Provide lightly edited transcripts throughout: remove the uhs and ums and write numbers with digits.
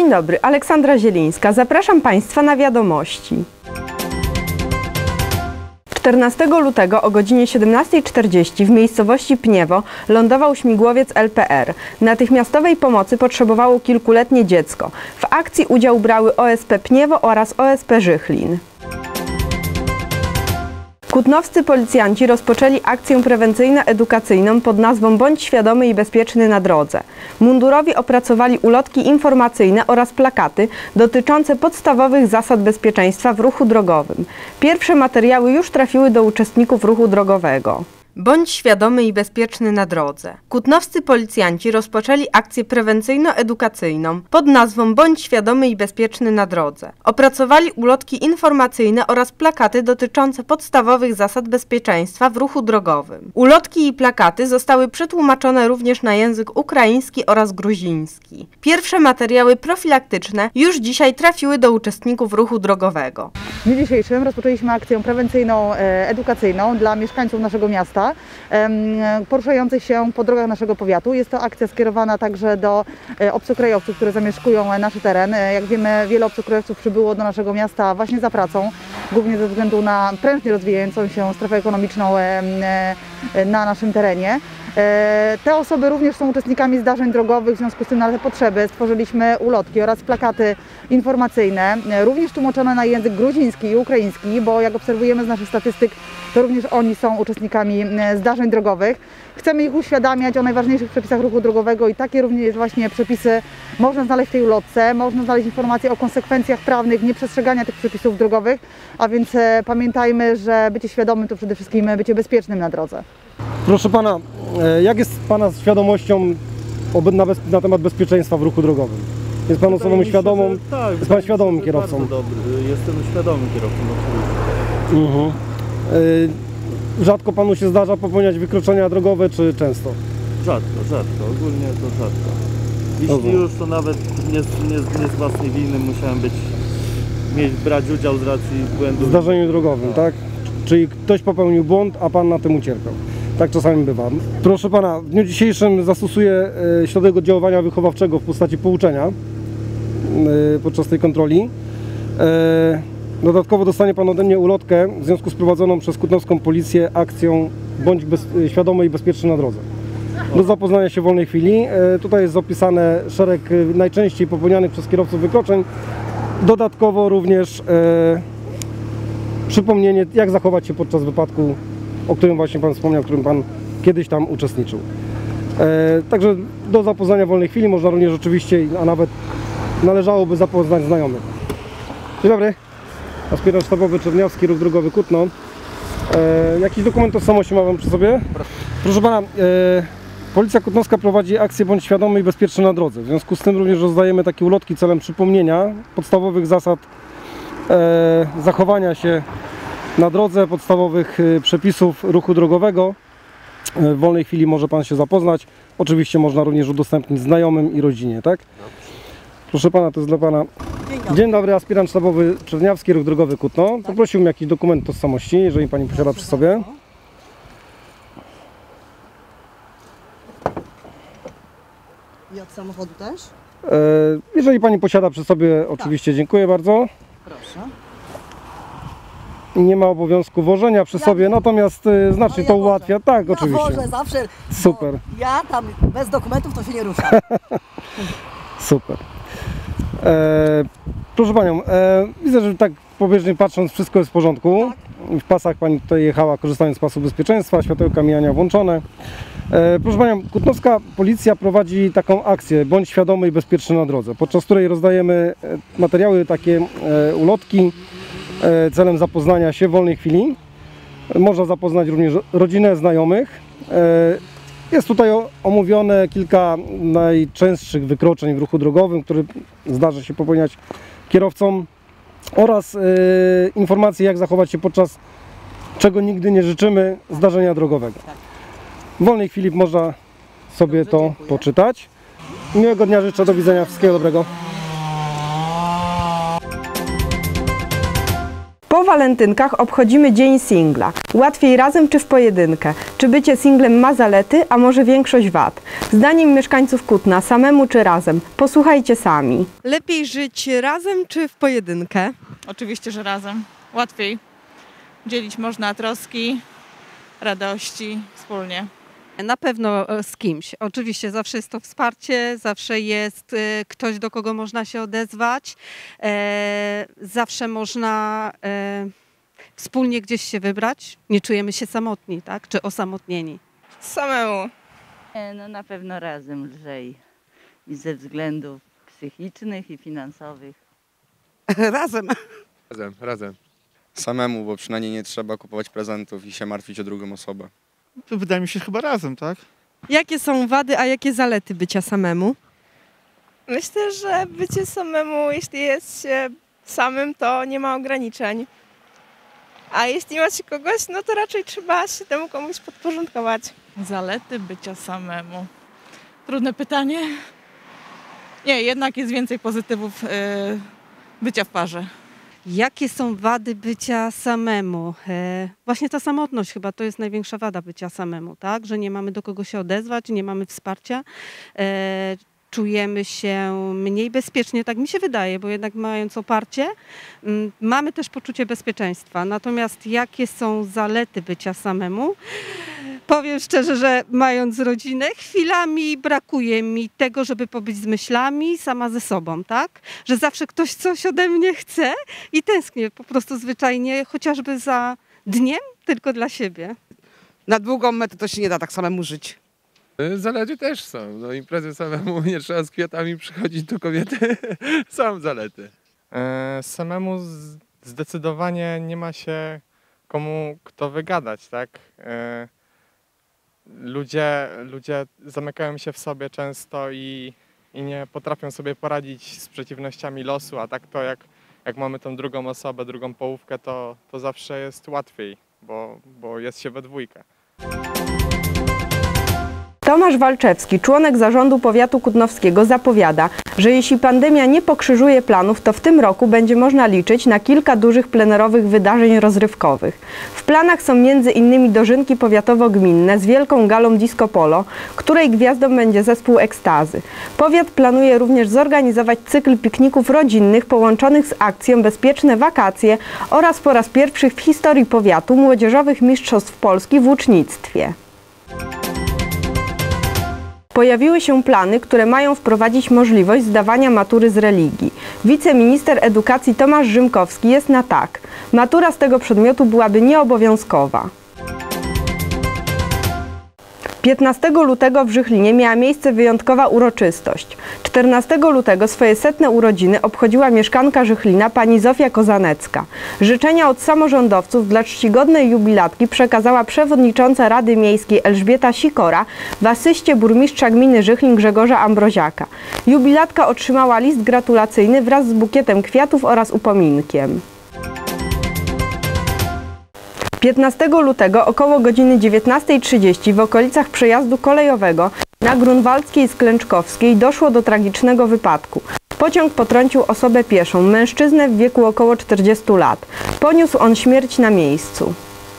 Dzień dobry, Aleksandra Zielińska. Zapraszam Państwa na wiadomości. 14 lutego o godzinie 17:40 w miejscowości Pniewo lądował śmigłowiec LPR. Natychmiastowej pomocy potrzebowało kilkuletnie dziecko. W akcji udział brały OSP Pniewo oraz OSP Żychlin. Kutnowscy policjanci rozpoczęli akcję prewencyjno-edukacyjną pod nazwą Bądź świadomy i bezpieczny na drodze. Mundurowi opracowali ulotki informacyjne oraz plakaty dotyczące podstawowych zasad bezpieczeństwa w ruchu drogowym. Pierwsze materiały już trafiły do uczestników ruchu drogowego. Bądź świadomy i bezpieczny na drodze. Kutnowscy policjanci rozpoczęli akcję prewencyjno-edukacyjną pod nazwą Bądź świadomy i bezpieczny na drodze. Opracowali ulotki informacyjne oraz plakaty dotyczące podstawowych zasad bezpieczeństwa w ruchu drogowym. Ulotki i plakaty zostały przetłumaczone również na język ukraiński oraz gruziński. Pierwsze materiały profilaktyczne już dzisiaj trafiły do uczestników ruchu drogowego. W dniu dzisiejszym rozpoczęliśmy akcję prewencyjną, edukacyjną dla mieszkańców naszego miasta, poruszających się po drogach naszego powiatu. Jest to akcja skierowana także do obcokrajowców, które zamieszkują nasz teren. Jak wiemy, wiele obcokrajowców przybyło do naszego miasta właśnie za pracą, głównie ze względu na prężnie rozwijającą się strefę ekonomiczną na naszym terenie. Te osoby również są uczestnikami zdarzeń drogowych, w związku z tym na te potrzeby stworzyliśmy ulotki oraz plakaty informacyjne, również tłumaczone na język gruziński i ukraiński, bo jak obserwujemy z naszych statystyk, to również oni są uczestnikami zdarzeń drogowych. Chcemy ich uświadamiać o najważniejszych przepisach ruchu drogowego i takie również właśnie przepisy można znaleźć w tej ulotce, można znaleźć informacje o konsekwencjach prawnych nieprzestrzegania tych przepisów drogowych, a więc pamiętajmy, że bycie świadomym to przede wszystkim bycie bezpiecznym na drodze. Proszę Pana, jak jest Pana z świadomością na temat bezpieczeństwa w ruchu drogowym? Jest Pan osobą świadomą? Tak, jest Pan świadomym kierowcą? Bardzo dobry. Jestem świadomym kierowcą, oczywiście. Rzadko Panu się zdarza popełniać wykroczenia drogowe, czy często? Rzadko. Ogólnie to rzadko. Jeśli już, to nawet nie z własnej winy musiałem brać udział z racji błędu. W zdarzeniu drogowym, tak? Czyli ktoś popełnił błąd, a Pan na tym ucierpiał. Tak czasami bywa. Proszę Pana, w dniu dzisiejszym zastosuję środek oddziaływania wychowawczego w postaci pouczenia podczas tej kontroli. Dodatkowo dostanie Pan ode mnie ulotkę w związku z prowadzoną przez kutnowską policję akcją Bądź świadomy i bezpieczny na drodze. Do zapoznania się w wolnej chwili. Tutaj jest zapisane szereg najczęściej popełnianych przez kierowców wykroczeń. Dodatkowo również przypomnienie, jak zachować się podczas wypadku, o którym właśnie Pan wspomniał, w którym Pan kiedyś tam uczestniczył. Także do zapoznania w wolnej chwili można również oczywiście, a nawet należałoby zapoznać znajomych. Dzień dobry. Aspirant sztabowy Czerniawski, Ruch Drogowy Kutno. Jakiś dokument tożsamości ma Pan przy sobie? Proszę Pana, Policja Kutnowska prowadzi akcję Bądź świadomy i bezpieczny na drodze. W związku z tym również rozdajemy takie ulotki celem przypomnienia podstawowych zasad zachowania się na drodze, podstawowych przepisów ruchu drogowego. W wolnej chwili może Pan się zapoznać. Oczywiście można również udostępnić znajomym i rodzinie, tak? Proszę Pana, to jest dla Pana. Dzień dobry, aspirant sztabowy Czerniawski, Ruch Drogowy Kutno. Poprosiłbym jakiś dokument tożsamości, jeżeli Pani posiada przy sobie. I od samochodu też? Jeżeli Pani posiada przy sobie, oczywiście dziękuję bardzo. Proszę. Nie ma obowiązku wożenia przy sobie, natomiast znacznie to ułatwia. Tak, oczywiście. Ja wożę zawsze. Super. Ja tam bez dokumentów to się nie ruszam. Super. Proszę Panią, widzę, że tak pobieżnie patrząc wszystko jest w porządku. Tak. W pasach Pani tutaj jechała korzystając z pasu bezpieczeństwa, światełka mijania włączone. Proszę Panią, kutnowska policja prowadzi taką akcję Bądź świadomy i bezpieczny na drodze, podczas której rozdajemy materiały, takie ulotki celem zapoznania się w wolnej chwili. Można zapoznać również rodzinę, znajomych. Jest tutaj omówione kilka najczęstszych wykroczeń w ruchu drogowym, które zdarza się popełniać kierowcom, oraz informacje, jak zachować się podczas, czego nigdy nie życzymy, zdarzenia drogowego. W wolnej chwili można sobie to poczytać. Miłego dnia życzę, do widzenia, wszystkiego dobrego. Po walentynkach obchodzimy Dzień Singla. Łatwiej razem czy w pojedynkę? Czy bycie singlem ma zalety, a może większość wad? Zdaniem mieszkańców Kutna, samemu czy razem? Posłuchajcie sami. Lepiej żyć razem czy w pojedynkę? Oczywiście, że razem. Łatwiej. Dzielić można troski, radości wspólnie. Na pewno z kimś. Oczywiście zawsze jest to wsparcie, zawsze jest ktoś, do kogo można się odezwać, zawsze można wspólnie gdzieś się wybrać. Nie czujemy się samotni, tak? Czy osamotnieni. Samemu. No na pewno razem lżej i ze względów psychicznych i finansowych. Razem. Razem. Samemu, bo przynajmniej nie trzeba kupować prezentów i się martwić o drugą osobę. Wydaje mi się chyba razem, tak? Jakie są wady, a jakie zalety bycia samemu? Myślę, że bycie samemu, jeśli jest się samym, to nie ma ograniczeń. A jeśli ma się kogoś, no to raczej trzeba się temu komuś podporządkować. Zalety bycia samemu. Trudne pytanie. Nie, jednak jest więcej pozytywów bycia w parze. Jakie są wady bycia samemu? Właśnie ta samotność chyba to jest największa wada bycia samemu, tak? Że nie mamy do kogo się odezwać, nie mamy wsparcia. Czujemy się mniej bezpiecznie, tak mi się wydaje, bo jednak mając oparcie, mamy też poczucie bezpieczeństwa. Natomiast jakie są zalety bycia samemu? Powiem szczerze, że mając rodzinę, chwilami brakuje mi tego, żeby pobyć z myślami, sama ze sobą, tak? Że zawsze ktoś coś ode mnie chce i tęsknię po prostu zwyczajnie, chociażby za dniem, tylko dla siebie. Na długą metę to się nie da tak samemu żyć. Zalety też są. No imprezy samemu, nie trzeba z kwiatami przychodzić do kobiety. Są zalety. Samemu zdecydowanie nie ma się komu kto wygadać, tak? Ludzie zamykają się w sobie często i nie potrafią sobie poradzić z przeciwnościami losu, a tak to jak mamy tą drugą osobę, drugą połówkę, to zawsze jest łatwiej, bo jest się we dwójkę. Tomasz Walczewski, członek zarządu powiatu kutnowskiego, zapowiada, że jeśli pandemia nie pokrzyżuje planów, to w tym roku będzie można liczyć na kilka dużych plenerowych wydarzeń rozrywkowych. W planach są m.in. dożynki powiatowo-gminne z wielką galą Disco Polo, której gwiazdą będzie zespół Ekstazy. Powiat planuje również zorganizować cykl pikników rodzinnych połączonych z akcją Bezpieczne Wakacje oraz po raz pierwszy w historii powiatu młodzieżowych mistrzostw Polski w łucznictwie. Pojawiły się plany, które mają wprowadzić możliwość zdawania matury z religii. Wiceminister edukacji Tomasz Rzymkowski jest na tak. Matura z tego przedmiotu byłaby nieobowiązkowa. 15 lutego w Żychlinie miała miejsce wyjątkowa uroczystość. 14 lutego swoje 100. urodziny obchodziła mieszkanka Żychlina pani Zofia Kozanecka. Życzenia od samorządowców dla czcigodnej jubilatki przekazała przewodnicząca Rady Miejskiej Elżbieta Sikora w asyście burmistrza gminy Żychlin Grzegorza Ambroziaka. Jubilatka otrzymała list gratulacyjny wraz z bukietem kwiatów oraz upominkiem. 15 lutego około godziny 19:30 w okolicach przejazdu kolejowego na Grunwaldzkiej i Sklęczkowskiej doszło do tragicznego wypadku. Pociąg potrącił osobę pieszą, mężczyznę w wieku około 40 lat. Poniósł on śmierć na miejscu.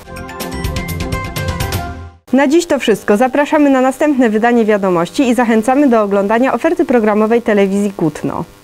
Na dziś to wszystko. Zapraszamy na następne wydanie wiadomości i zachęcamy do oglądania oferty programowej telewizji Kutno.